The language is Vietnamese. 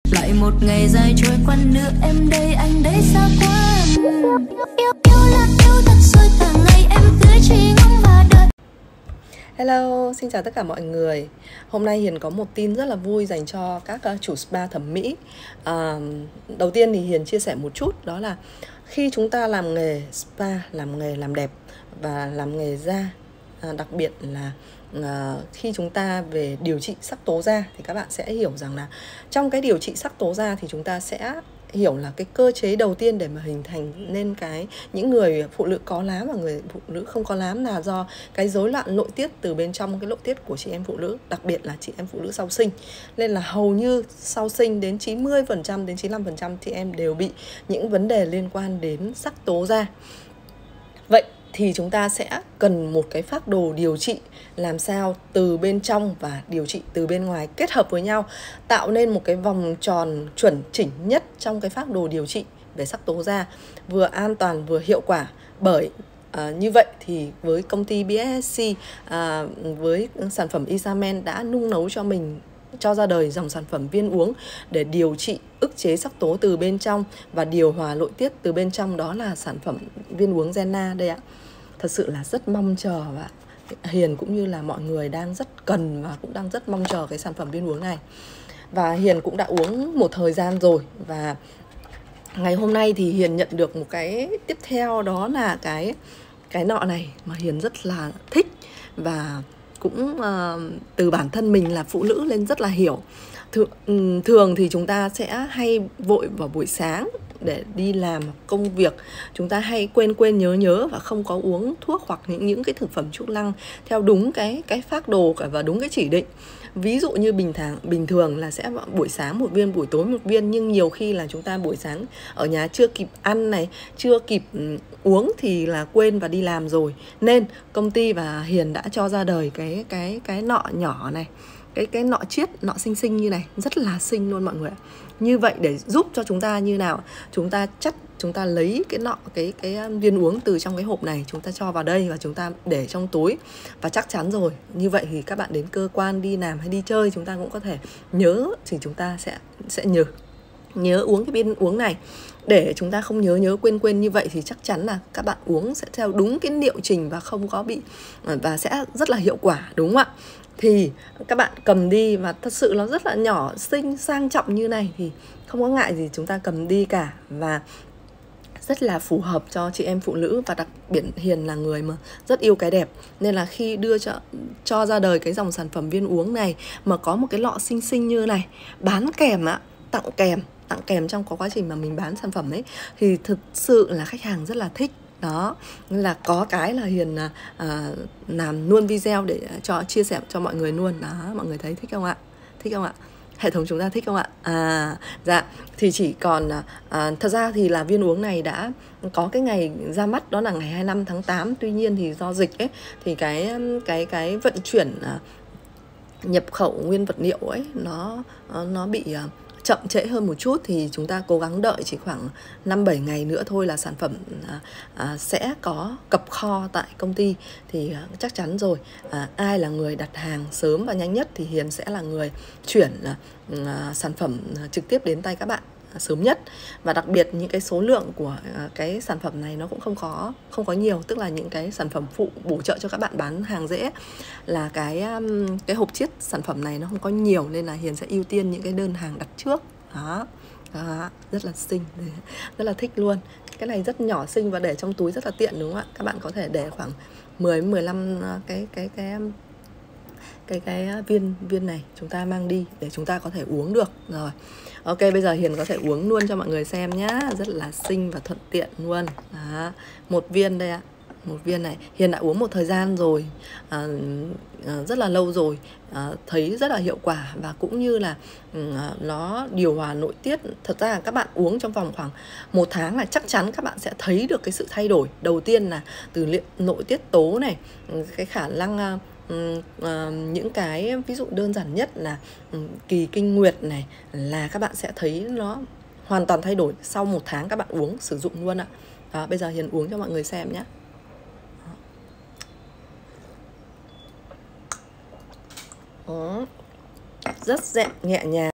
Lại một ngày dài trôi qua nữa, em đây anh đấy xa quá. Yêu là yêu thật rồi, cả ngày em cứ chỉ ngóng và đợi. Hello, xin chào tất cả mọi người. Hôm nay Hiền có một tin rất là vui dành cho các chủ spa thẩm mỹ. Đầu tiên thì Hiền chia sẻ một chút, đó là khi chúng ta làm nghề spa, làm nghề làm đẹp và làm nghề da, đặc biệt là khi chúng ta về điều trị sắc tố da, thì các bạn sẽ hiểu rằng là trong cái điều trị sắc tố da thì chúng ta sẽ hiểu là cái cơ chế đầu tiên để mà hình thành nên những người phụ nữ có lám và người phụ nữ không có lám là do cái rối loạn nội tiết từ bên trong cái nội tiết của chị em phụ nữ, đặc biệt là chị em phụ nữ sau sinh. Nên là hầu như sau sinh đến 90% đến 95% chị em đều bị những vấn đề liên quan đến sắc tố da. Vậy thì chúng ta sẽ cần một cái phác đồ điều trị làm sao từ bên trong và điều trị từ bên ngoài kết hợp với nhau, tạo nên một cái vòng tròn chuẩn chỉnh nhất trong cái phác đồ điều trị về sắc tố da, vừa an toàn vừa hiệu quả. Bởi như vậy thì với công ty BSSC, với sản phẩm Isamen đã nung nấu cho mình, cho ra đời dòng sản phẩm viên uống để điều trị ức chế sắc tố từ bên trong và điều hòa nội tiết từ bên trong, đó là sản phẩm viên uống Jenna đây ạ. Thật sự là rất mong chờ, và Hiền cũng như là mọi người đang rất cần và cũng đang rất mong chờ cái sản phẩm viên uống này. Và Hiền cũng đã uống một thời gian rồi, và ngày hôm nay thì Hiền nhận được một cái tiếp theo, đó là cái nọ này mà Hiền rất là thích, và cũng từ bản thân mình là phụ nữ nên rất là hiểu. Thường thì chúng ta sẽ hay vội vào buổi sáng để đi làm công việc, chúng ta hay quên nhớ và không có uống thuốc hoặc những cái thực phẩm chức năng theo đúng cái phác đồ và đúng cái chỉ định. Ví dụ như bình thường là sẽ buổi sáng một viên, buổi tối một viên, nhưng nhiều khi là chúng ta buổi sáng ở nhà chưa kịp ăn này, chưa kịp uống thì là quên và đi làm rồi. Nên công ty và Hiền đã cho ra đời cái nọ nhỏ này, cái nọ chiết, nọ xinh như này, rất là xinh luôn mọi người. Như vậy để giúp cho chúng ta như nào, chúng ta lấy cái nọ, cái viên uống từ trong cái hộp này, chúng ta cho vào đây và chúng ta để trong túi. Và chắc chắn rồi, như vậy thì các bạn đến cơ quan, đi làm hay đi chơi, chúng ta cũng có thể nhớ, thì chúng ta sẽ nhớ uống cái viên uống này. Để chúng ta không nhớ quên như vậy thì chắc chắn là các bạn uống sẽ theo đúng cái liệu trình và không có bị, và sẽ rất là hiệu quả, đúng không ạ? Thì các bạn cầm đi, và thật sự nó rất là nhỏ, xinh, sang trọng như này thì không có ngại gì chúng ta cầm đi cả, và rất là phù hợp cho chị em phụ nữ. Và đặc biệt Hiền là người mà rất yêu cái đẹp, nên là khi đưa cho ra đời cái dòng sản phẩm viên uống này mà có một cái lọ xinh như này, bán kèm ạ, tặng kèm trong quá trình mà mình bán sản phẩm ấy, thì thực sự là khách hàng rất là thích. Đó, nên là có cái là Hiền làm luôn video để chia sẻ cho mọi người luôn. Đó, mọi người thấy thích không ạ? Thích không ạ? Hệ thống chúng ta thích không ạ? Dạ, thì chỉ còn thật ra thì là viên uống này đã có cái ngày ra mắt, đó là ngày 25 tháng 8. Tuy nhiên thì do dịch ấy, thì cái vận chuyển nhập khẩu nguyên vật liệu ấy nó bị chậm trễ hơn một chút, thì chúng ta cố gắng đợi chỉ khoảng 5-7 ngày nữa thôi là sản phẩm sẽ có cập kho tại công ty. Thì chắc chắn rồi, ai là người đặt hàng sớm và nhanh nhất thì Hiền sẽ là người chuyển sản phẩm trực tiếp đến tay các bạn sớm nhất. Và đặc biệt những cái số lượng của cái sản phẩm này nó cũng không có nhiều, tức là những cái sản phẩm phụ bổ trợ cho các bạn bán hàng dễ, là cái hộp chiết sản phẩm này nó không có nhiều, nên là Hiền sẽ ưu tiên những cái đơn hàng đặt trước. Đó, rất là xinh, rất là thích luôn. Cái này rất nhỏ xinh và để trong túi rất là tiện, đúng không ạ? Các bạn có thể để khoảng 10-15 cái viên này chúng ta mang đi để chúng ta có thể uống được rồi. Ok, bây giờ Hiền có thể uống luôn cho mọi người xem nhá, rất là xinh và thuận tiện luôn. Đó, một viên đây ạ. Một viên này Hiền đã uống một thời gian rồi, rất là lâu rồi, thấy rất là hiệu quả, và cũng như là nó điều hòa nội tiết. Thật ra là các bạn uống trong vòng khoảng 1 tháng là chắc chắn các bạn sẽ thấy được cái sự thay đổi. Đầu tiên là từ nội tiết tố này, cái khả năng những cái ví dụ đơn giản nhất là kỳ kinh nguyệt này, là các bạn sẽ thấy nó hoàn toàn thay đổi sau 1 tháng các bạn uống sử dụng luôn ạ. Đó, bây giờ Hiền uống cho mọi người xem nhé. Rất nhẹ nhàng.